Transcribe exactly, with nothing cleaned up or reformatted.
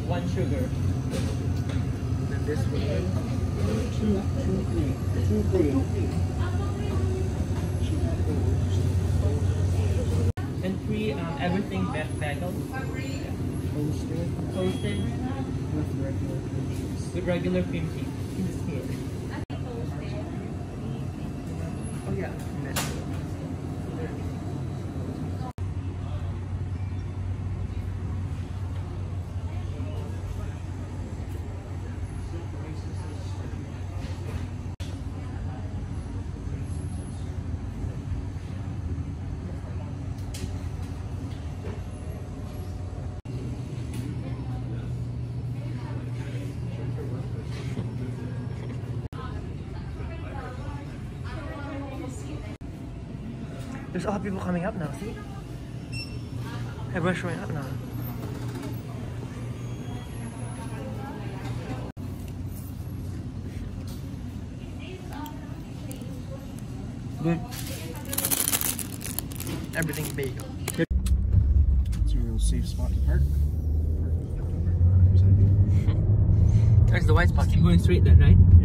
one sugar. And this one, Two, two cream. Two cream. And three, um, everything ba bagel. toasted Toasted with regular cream cheese. with regular cream cheese. This here. Oh yeah, and this one. There's all people coming up now, see? Everyone's showing up now. Good. Everything bagel. Good. It's a real safe spot to park. There's the white spot. Keep going straight then, right?